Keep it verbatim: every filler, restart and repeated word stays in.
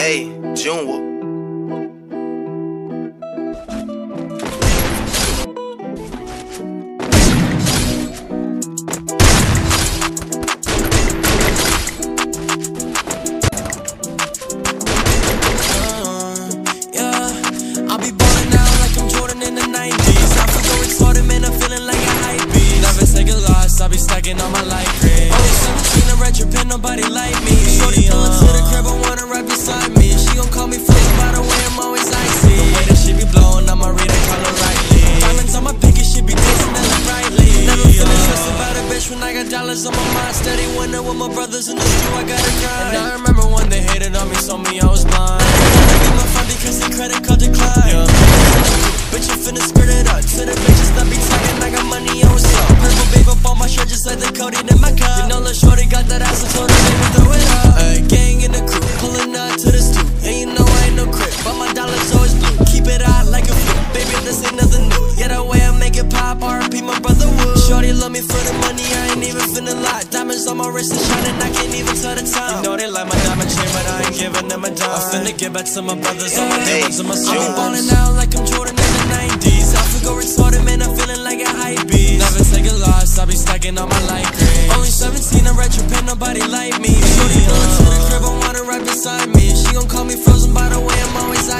Hey, June. I be stacking on my light grid. Only seventeen, I'm retropin', nobody like me. Shorty pullin' to the crib, I wanna right beside me. She gon' call me flick, by the way I'm always icy. The way that she be blowin', I'ma read her color rightly. Diamonds on my pinky, she be tasting that brightly. Never feelin' stressed about a bitch when I got dollars on my mind. Steady winning with my brothers in the street, I gotta grind. And I remember when they hated on me, told me I was blind. I get my phone because the credit card declined. Yeah. Bitch, you finna skirt it up to the bitches that be talking. I got money on what's up. Purple babe up on my shirt just like the codeine in my cup. You know, lil' shorty got that ass, I told her baby throw it up. Ay, gang in the crew, pulling up to the stoop. And you know I ain't no crip, but my dollars always blue. Keep it out like a flip, baby, this ain't nothing new. Yeah, that way I make it pop, R I P my brother Wood. Shorty love me for the money, I ain't even finna lie. Diamonds on my wrist and shining, I can't even tell the time. You know they like my diamond chain, but I ain't giving them a dime. I'm finna give back to my brothers, all my diamonds and my stones. I be ballin' out like I'm Jordan in the nineties. I feel go retarded, man, I'm feeling like a hype beast. Never take a loss, I be stacking on my light grade. Only seventeen, I'm retropin', nobody like me. Shorty pullin' to the crib, I want her right beside me. She gon' call me frozen, by the way I'm always